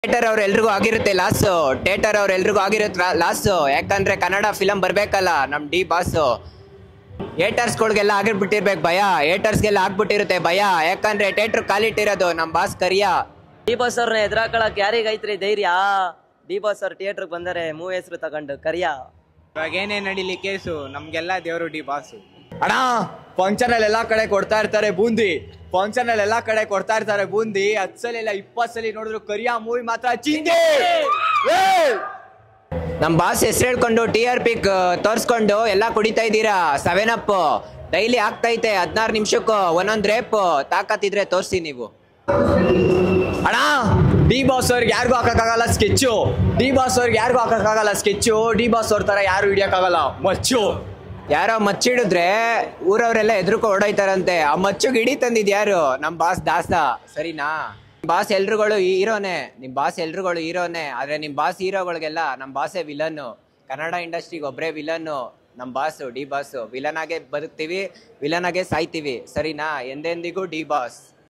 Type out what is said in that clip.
Theatre ಅವ್ರೆಲ್ರಿಗೂ ಆಗಿರುತ್ತೆ loss. Theatre ಅವ್ರೆಲ್ರಿಗೂ ಆಗಿರುತ್ತೆ loss. ಯಾಕಂದ್ರೆ ಕನ್ನಡ ಫಿಲಂ ಬರ್ಬೇಕಲ್ಲ ನಮ್ ಡಿ ಬಾಸ್. ಏಟರ್ಸ್ಗಳಿಗೆಲ್ಲ ಆಗಿರ್ಬಿಟ್ಟಿರ್ಬೇಕು ಭಯ, ಏಟರ್ಸ್ಗೆಲ್ಲ ಆಗ್ಬಿಟ್ಟಿರುತ್ತೆ ಭಯ. ಯಾಕಂದ್ರೆ ಥಿಯೇಟರ್ ಕಾಲಿಟ್ಟಿರೋದು ನಮ್ ಬಾಸ್ ಕರಿಯ. ಡಿ ಬಾಸ್ ಅವ್ರನ್ನ ಎದುರಾಕಳಕ್ ಯಾರಿಗೈತ್ರಿ ಧೈರ್ಯ? ಡಿ ಬಾಸ್ ಅವ್ರ ಥಿಯೇಟರ್ ಬಂದರೆ ಮೂವಿ ಹೆಸರು ತಗೊಂಡು ಕರಿಯ. ಇವಾಗ ಏನೇ ನಡೀಲಿ ಕೇಸು, ನಮ್ಗೆಲ್ಲ ದೇವರು ಡಿ ಬಾಸು. ಅಣ್ಣ ಫಂಕ್ಷನ್ ಅಲ್ಲಿ ಎಲ್ಲಾ ಕಡೆ ಕೊಡ್ತಾ ಇರ್ತಾರೆ ಬೂಂದಿ, ಫಂಕ್ಷನ್ ಅಲ್ಲಿ ಎಲ್ಲಾ ಕಡೆ ಕೊಡ್ತಾ ಇರ್ತಾರೆ ಬೂಂದಿ. 10 ಸಲ ಇಲ್ಲ 20 ಸಲ ನೋಡಿದ್ರು ಕರಿಯಾ ಮೂವಿ ಮಾತ್ರ ಚಿಂದಿ. ನಮ್ ಬಾಸ್ ಹೆಸರು ಹೇಳ್ಕೊಂಡು TRP ತೋರ್ಸ್ಕೊಂಡು ಎಲ್ಲ ಕುಡಿತಾ ಇದ್ದೀರಾ. 7 ಅಪ್ ಡೈಲಿ ಆಗ್ತೈತೆ 16 ನಿಮಿಷಕ್ಕೂ ಒಂದೊಂದ್ ರೇಪ್. ತಾಕತ್ತಿದ್ರೆ ತೋರ್ಸಿ ನೀವು. ಅಣ್ಣ ಡಿ ಬಾಸ್ ಅವ್ರಿಗೆ ಯಾರಿಗೂ ಹಾಕಕ್ಕಾಗಲ್ಲ ಸ್ಕೆಚ್ಚು, ಡಿ ಬಾಸ್ ಅವ್ರಿಗೆ ಯಾರಿಗೂ ಹಾಕಕ್ಕಾಗಲ್ಲ ಸ್ಕೆಚ್ಚು. ಡಿ ಬಾಸ್ ಅವ್ರ ತರ ಯಾರು ಹಿಡಿಯಕ್ಕಾಗಲ್ಲ ಮಚ್ಚು. ಯಾರೋ ಮಚ್ಚಿಡಿದ್ರೆ ಊರವರೆಲ್ಲ ಎದುರುಕೊ ಹೊಡೋಯ್ತಾರಂತೆ. ಆ ಮಚ್ಚುಗೆ ಹಿಡಿ ತಂದಿದ್ ಯಾರು? ನಮ್ ಬಾಸ್ ದಾಸ, ಸರಿನಾ? ಬಾಸ್ ಎಲ್ರುಗಳು ಹೀರೋನೆ, ನಿಮ್ ಬಾಸ್ ಎಲ್ರುಗಳು ಹೀರೋನೆ. ಆದ್ರೆ ನಿಮ್ ಬಾಸ್ ಹೀರೋಗಳಿಗೆಲ್ಲ ನಮ್ ಬಾಸೇ ವಿಲನ್. ಕನ್ನಡ ಇಂಡಸ್ಟ್ರಿಗೆ ಒಬ್ರೇ ವಿಲನ್ ನಮ್ ಬಾಸ್, ಡಿ ಬಾಸ್. ವಿಲನ್ ಆಗೇ ಬದುಕ್ತಿವಿ, ವಿಲನ್ ಆಗೇ ಸಾಯ್ತೀವಿ, ಸರಿನಾ? ಎಂದೆಂದಿಗೂ ಡಿ ಬಾಸ್.